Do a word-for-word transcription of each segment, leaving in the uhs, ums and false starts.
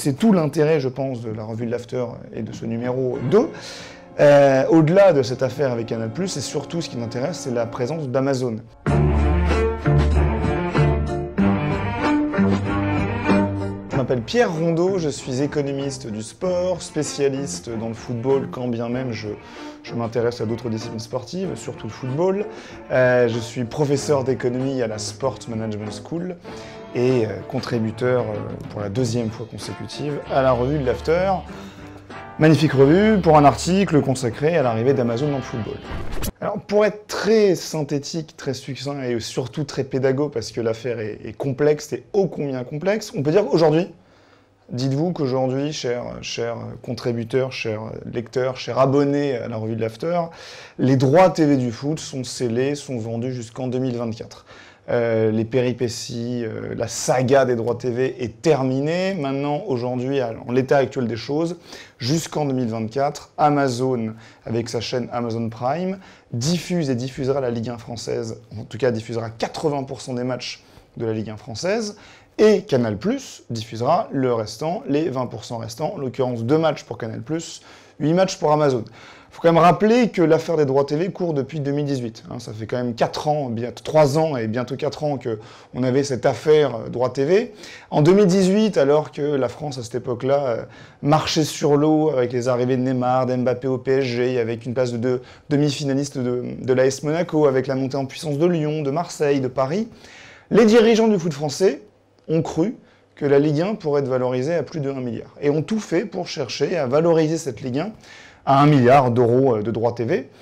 c'est tout l'intérêt, je pense, de la revue de l'After et de ce numéro deux. Euh, Au-delà de cette affaire avec Canal plus, et surtout ce qui m'intéresse, c'est la présence d'Amazon. Je m'appelle Pierre Rondeau, je suis économiste du sport, spécialiste dans le football, quand bien même je, je m'intéresse à d'autres disciplines sportives, surtout le football. Euh, je suis professeur d'économie à la Sport Management School et euh, contributeur euh, pour la deuxième fois consécutive à la revue de l'After. Magnifique revue pour un article consacré à l'arrivée d'Amazon dans le football. Alors pour être très synthétique, très succinct et surtout très pédago parce que l'affaire est, est complexe et ô combien complexe, on peut dire qu'aujourd'hui, dites-vous qu'aujourd'hui, chers, chers contributeurs, chers lecteurs, chers abonnés à la revue de l'After, les droits T V du foot sont scellés, sont vendus jusqu'en deux mille vingt-quatre. Euh, les péripéties, euh, la saga des droits T V est terminée. Maintenant, aujourd'hui, en l'état actuel des choses, jusqu'en deux mille vingt-quatre, Amazon, avec sa chaîne Amazon Prime, diffuse et diffusera la Ligue un française, en tout cas diffusera quatre-vingts pour cent des matchs de la Ligue un française, et Canal plus diffusera le restant, les vingt pour cent restants, en l'occurrence deux matchs pour Canal plus, huit matchs pour Amazon. Il faut quand même rappeler que l'affaire des droits T V court depuis deux mille dix-huit. Hein, ça fait quand même quatre ans, bientôt trois ans et bientôt quatre ans qu'on avait cette affaire euh, droits T V. En deux mille dix-huit, alors que la France, à cette époque-là, euh, marchait sur l'eau avec les arrivées de Neymar, d'Mbappé au P S G, avec une place de, de demi-finaliste de, de l'A S Monaco, avec la montée en puissance de Lyon, de Marseille, de Paris, les dirigeants du foot français ont cru que la Ligue un pourrait être valorisée à plus de un milliard. Et ont tout fait pour chercher à valoriser cette Ligue un à un milliard d'euros de droits T V,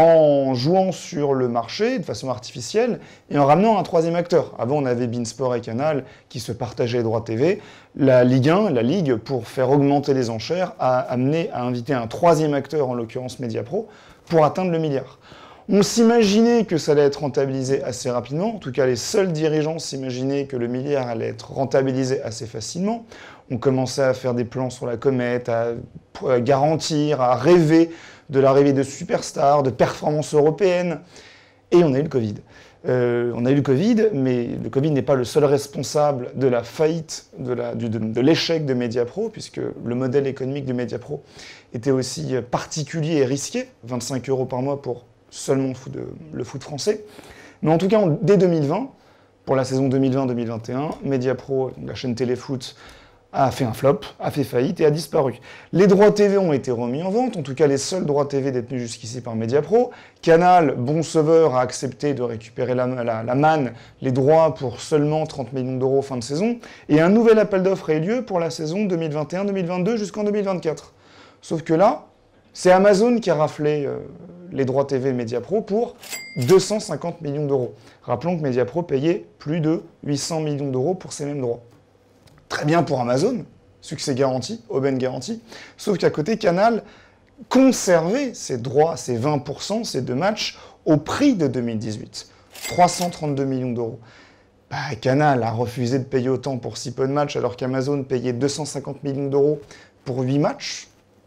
en jouant sur le marché de façon artificielle et en ramenant un troisième acteur. Avant, on avait beIN Sport et Canal qui se partageaient les droits T V. La Ligue un, la Ligue, pour faire augmenter les enchères, a amené à inviter un troisième acteur, en l'occurrence Mediapro, pour atteindre le milliard. On s'imaginait que ça allait être rentabilisé assez rapidement. En tout cas, les seuls dirigeants s'imaginaient que le milliard allait être rentabilisé assez facilement. On commençait à faire des plans sur la comète, à, à garantir, à rêver de l'arrivée de superstars, de performances européennes. Et on a eu le Covid. Euh, on a eu le Covid, mais le Covid n'est pas le seul responsable de la faillite, de, la, du, de, de l'échec de Mediapro, puisque le modèle économique de Mediapro était aussi particulier et risqué, vingt-cinq euros par mois pour seulement le foot, de, le foot français. Mais en tout cas, on, dès deux mille vingt, pour la saison deux mille vingt deux mille vingt et un, Mediapro, la chaîne Téléfoot, a fait un flop, a fait faillite et a disparu. Les droits T V ont été remis en vente, en tout cas les seuls droits T V détenus jusqu'ici par Mediapro. Canal, bon sauveur, a accepté de récupérer la, la, la manne, les droits pour seulement trente millions d'euros fin de saison. Et un nouvel appel d'offres a eu lieu pour la saison deux mille vingt et un deux mille vingt-deux jusqu'en deux mille vingt-quatre. Sauf que là, c'est Amazon qui a raflé euh, les droits T V Mediapro pour deux cent cinquante millions d'euros. Rappelons que Mediapro payait plus de huit cents millions d'euros pour ces mêmes droits. Très bien pour Amazon, succès garanti, aubaine garantie, sauf qu'à côté, Canal conservait ses droits, ses vingt pour cent, ces deux matchs, au prix de deux mille dix-huit, trois cent trente-deux millions d'euros. Bah, Canal a refusé de payer autant pour si peu de matchs, alors qu'Amazon payait deux cent cinquante millions d'euros pour huit matchs.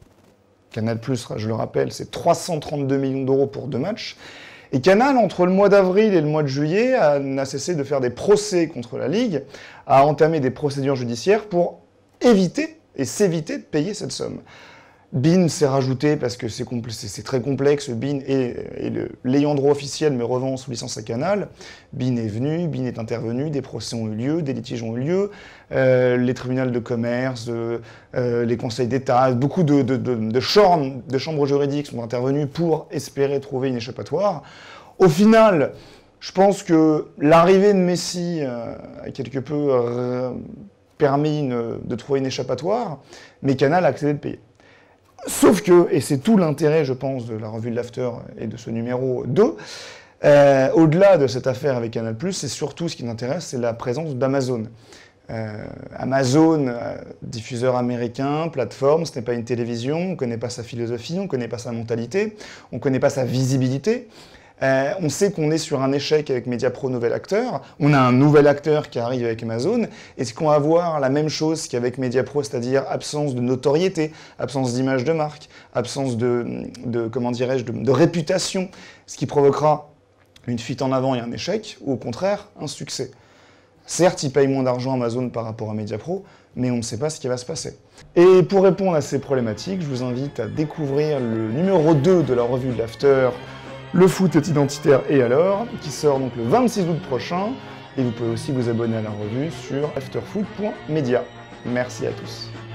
Canal plus, je le rappelle, c'est trois cent trente-deux millions d'euros pour deux matchs. Et Canal, entre le mois d'avril et le mois de juillet, n'a cessé de faire des procès contre la Ligue, a entamé des procédures judiciaires pour éviter et s'éviter de payer cette somme. beIN s'est rajouté parce que c'est très complexe. beIN est, est l'ayant droit officiel mais revend sous licence à Canal. beIN est venu, beIN est intervenu, des procès ont eu lieu, des litiges ont eu lieu, euh, les tribunaux de commerce, euh, euh, les conseils d'État, beaucoup de, de, de, de, chambres, de chambres juridiques sont intervenus pour espérer trouver une échappatoire. Au final, je pense que l'arrivée de Messi euh, a quelque peu euh, permis une, de trouver une échappatoire, mais Canal a accepté de payer. Sauf que, et c'est tout l'intérêt, je pense, de la revue de l'After et de ce numéro deux, euh, au-delà de cette affaire avec Canal plus, c'est surtout ce qui m'intéresse, c'est la présence d'Amazon. Euh, Amazon, euh, diffuseur américain, plateforme, ce n'est pas une télévision, on ne connaît pas sa philosophie, on ne connaît pas sa mentalité, on ne connaît pas sa visibilité. Euh, on sait qu'on est sur un échec avec Mediapro, nouvel acteur. On a un nouvel acteur qui arrive avec Amazon. Est-ce qu'on va avoir la même chose qu'avec Mediapro, c'est-à-dire absence de notoriété, absence d'image de marque, absence de, de comment dirais-je, de, de réputation, ce qui provoquera une fuite en avant et un échec, ou au contraire, un succès? Certes, ils payent moins d'argent Amazon par rapport à Mediapro, mais on ne sait pas ce qui va se passer. Et pour répondre à ces problématiques, je vous invite à découvrir le numéro deux de la revue de l'After, Le foot est identitaire et alors, qui sort donc le vingt-six août prochain. Et vous pouvez aussi vous abonner à la revue sur afterfoot point media. Merci à tous.